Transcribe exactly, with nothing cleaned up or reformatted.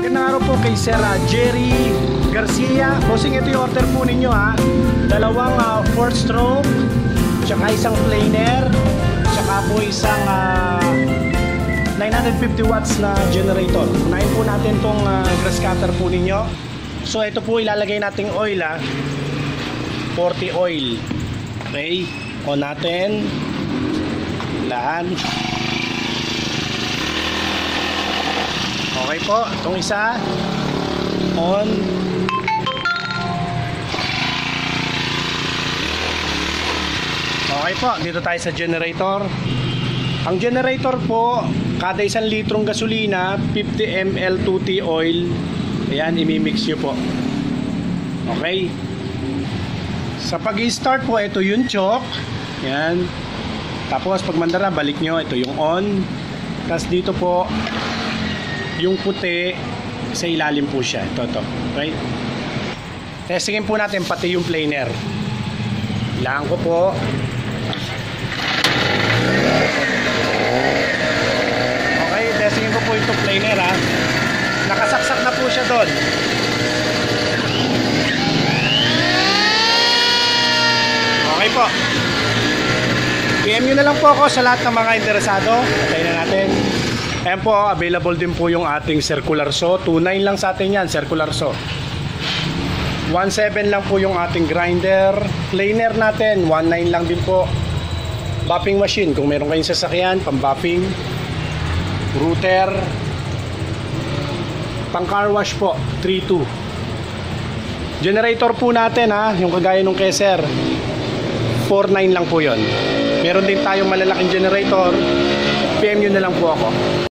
Magandang araw po kay Sir uh, Jerry Garcia. Bossing, ito yung order po ninyo ha. Dalawang uh, four stroke, tsaka isang planer, tsaka po isang uh, nine hundred fifty watts na generator. Unahin po natin tong uh, grass cutter po ninyo. So ito po ilalagay nating oil ha. forty oil. Okay, on natin. Lahan. Okay po, itong isa on. Okay po, dito tayo sa generator. Ang generator po, kada isang litrong gasolina, fifty milliliters two T oil. Ayan, imimix nyo po. Okay. Sa pag-i-start po, ito yung choke. Ayan. Tapos pag mandara, balik nyo, ito yung on. Tapos dito po yung puti, sa ilalim po siya. Ito, ito. Right? Testingin po natin pati yung planer. Ilangan ko po. Okay, testingin ko po itong planer ha. Nakasaksak na po siya doon. Okay po. P M nyo na lang po ako sa lahat ng mga interesado. Patayin na natin. Ayan po, available din po yung ating circular saw. two nine lang sa atin yan, circular saw. one seven lang po yung ating grinder. Planer natin, one nine lang din po. Buffing machine, kung meron kayong sasakyan, pang buffing. Router. Pang car wash po, three two. Generator po natin ha, yung kagaya nung kay Sir, four nine lang po yon. Meron din tayong malalaking generator. P M nyo na lang po ako.